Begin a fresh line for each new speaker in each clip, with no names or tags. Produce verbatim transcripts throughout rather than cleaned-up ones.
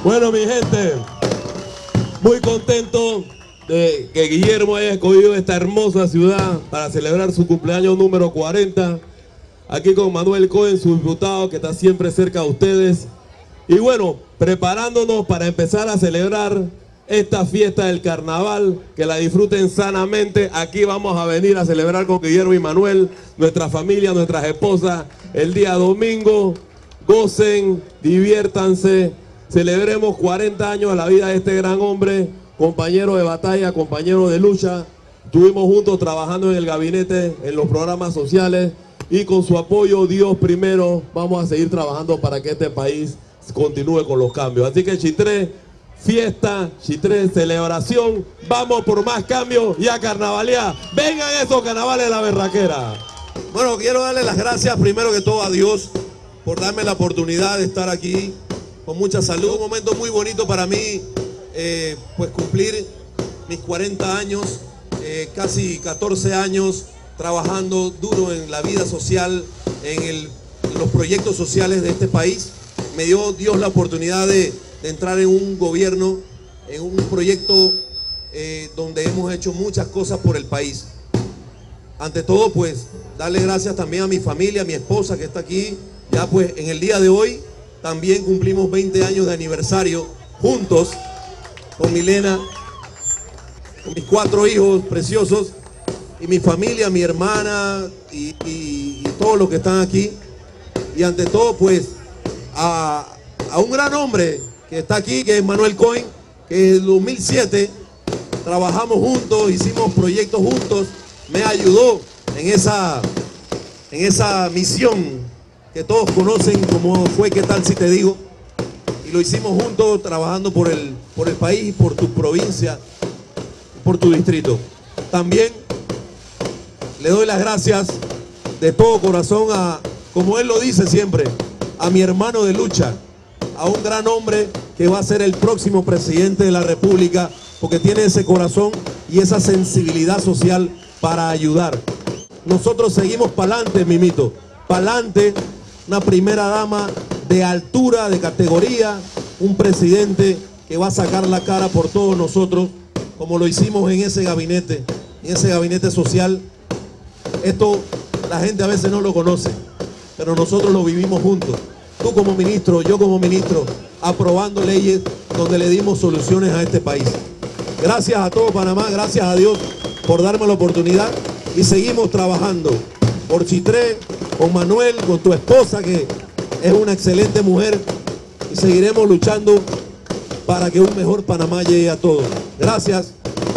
Bueno, mi gente, muy contento de que Guillermo haya escogido esta hermosa ciudad para celebrar su cumpleaños número cuarenta. Aquí con Manuel Cohen, su diputado, que está siempre cerca de ustedes. Y bueno, preparándonos para empezar a celebrar esta fiesta del carnaval, que la disfruten sanamente. Aquí vamos a venir a celebrar con Guillermo y Manuel, nuestra familia, nuestras esposas, el día domingo. Gocen, diviértanse, celebremos cuarenta años de la vida de este gran hombre, compañero de batalla, compañero de lucha. Estuvimos juntos trabajando en el gabinete, en los programas sociales, y con su apoyo, Dios primero, vamos a seguir trabajando para que este país continúe con los cambios. Así que Chitré, fiesta, Chitré, celebración, vamos por más cambios y a carnavalear. Vengan esos carnavales de la berraquera.
Bueno, quiero darle las gracias primero que todo a Dios por darme la oportunidad de estar aquí con mucha salud. Un momento muy bonito para mí, eh, pues cumplir mis cuarenta años, eh, casi catorce años trabajando duro en la vida social, en, el, en los proyectos sociales de este país. Me dio Dios la oportunidad de, de entrar en un gobierno, en un proyecto eh, donde hemos hecho muchas cosas por el país. Ante todo, pues, darle gracias también a mi familia, a mi esposa que está aquí. Ya pues en el día de hoy también cumplimos veinte años de aniversario juntos con Milena, con mis cuatro hijos preciosos y mi familia, mi hermana y, y, y todos los que están aquí. Y ante todo pues a, a un gran hombre que está aquí, que es Manuel Cohen, que en el dos mil siete trabajamos juntos, hicimos proyectos juntos, me ayudó en esa, en esa misión que todos conocen como fue ¿Qué tal si te digo? Y lo hicimos juntos trabajando por el, por el país, por tu provincia, por tu distrito. También le doy las gracias de todo corazón a, como él lo dice siempre, a mi hermano de lucha, a un gran hombre que va a ser el próximo presidente de la República, porque tiene ese corazón y esa sensibilidad social para ayudar. Nosotros seguimos para adelante, Mimito, para adelante. Una primera dama de altura, de categoría, un presidente que va a sacar la cara por todos nosotros, como lo hicimos en ese gabinete, en ese gabinete social. Esto la gente a veces no lo conoce, pero nosotros lo vivimos juntos. Tú como ministro, yo como ministro, aprobando leyes donde le dimos soluciones a este país. Gracias a todo Panamá, gracias a Dios por darme la oportunidad y seguimos trabajando por Chitré, con Manuel, con tu esposa que es una excelente mujer, y seguiremos luchando para que un mejor Panamá llegue a todos. Gracias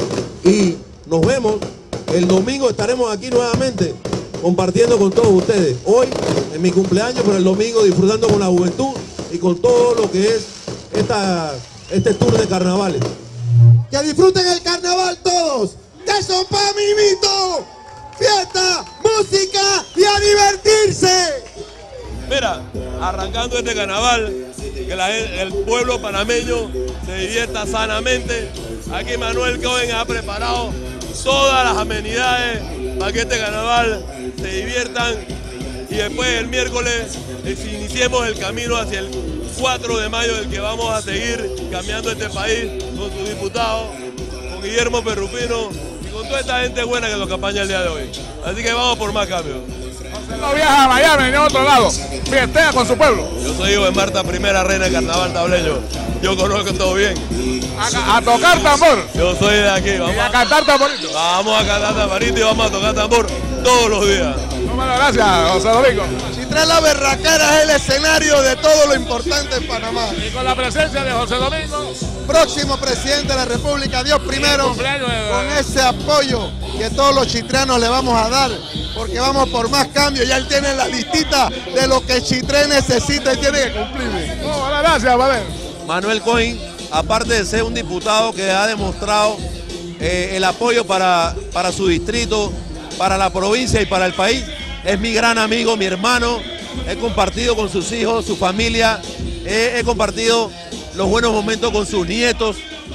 y nos vemos. El domingo estaremos aquí nuevamente compartiendo con todos ustedes. Hoy en mi cumpleaños, pero el domingo disfrutando con la juventud y con todo lo que es esta, este tour de carnavales.
Que disfruten el carnaval todos. ¡Que son pa' Mimito! ¡Fiesta, música y a divertirse!
Mira, arrancando este carnaval, que la, el pueblo panameño se divierta sanamente. Aquí Manuel Cohen ha preparado todas las amenidades para que este carnaval se diviertan y después el miércoles iniciemos el camino hacia el cuatro de mayo, del que vamos a seguir cambiando este país con sus diputados, con Guillermo Perrupino y con toda esta gente buena que nos acompaña el día de hoy. Así que vamos por más cambios.
No viaja a Miami ni a otro lado, fiestea con su pueblo.
Yo soy hijo de Marta, primera reina del carnaval tableño. Yo conozco todo bien.
A, a tocar tambor.
Yo soy de aquí. Vamos
y a, a cantar tamborito.
Vamos a cantar tamborito y vamos a tocar tambor todos los días.
Muchas gracias, José Domingo.
Chitré La Berraquera es el escenario de todo lo importante en Panamá.
Y con la presencia de José Domingo,
próximo presidente de la República, Dios primero, con ese apoyo que todos los chitreanos le vamos a dar, porque vamos por más cambios. Ya él tiene la listita de lo que Chitré necesita y tiene que cumplir.
Oh, gracias, Valer.
Manuel Cohen, aparte de ser un diputado que ha demostrado eh, el apoyo para, para su distrito, para la provincia y para el país, es mi gran amigo, mi hermano. He compartido con sus hijos, su familia, he, he compartido los buenos momentos con sus nietos,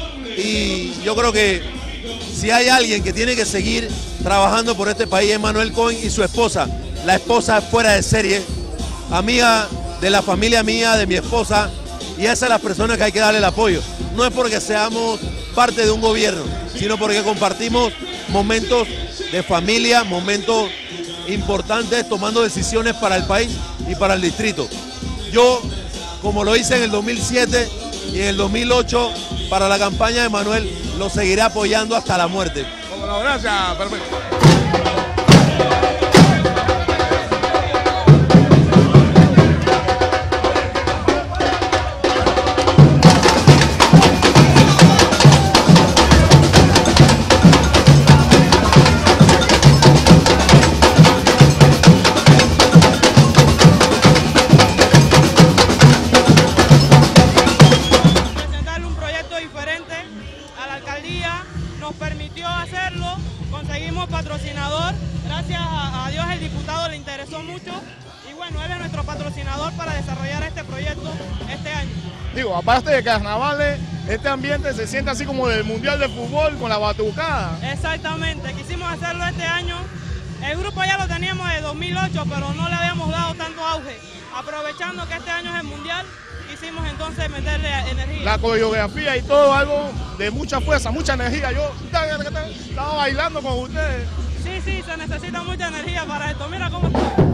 y yo creo que si hay alguien que tiene que seguir trabajando por este país es Manuel Cohen y su esposa. La esposa fuera de serie, amiga de la familia mía, de mi esposa, y a esas son las personas que hay que darle el apoyo. No es porque seamos parte de un gobierno, sino porque compartimos momentos de familia, momentos importantes, tomando decisiones para el país y para el distrito. Yo, como lo hice en el dos mil siete y en el dos mil ocho, para la campaña de Manuel, lo seguiré apoyando hasta la muerte.
Bueno, gracias, perfecto.
Nos permitió hacerlo, conseguimos patrocinador, gracias a, a Dios el diputado le interesó mucho y bueno, él es nuestro patrocinador para desarrollar este proyecto este año.
Digo, aparte de carnavales, este ambiente se siente así como del Mundial de Fútbol con la batucada.
Exactamente, quisimos hacerlo este año, el grupo ya lo teníamos de dos mil ocho, pero no le habíamos dado tanto auge, aprovechando que este año es el Mundial. Quisimos entonces meterle energía.
La coreografía y todo, algo de mucha fuerza, mucha energía. Yo estaba bailando con ustedes.
Sí, sí, se necesita mucha energía para esto. Mira cómo está.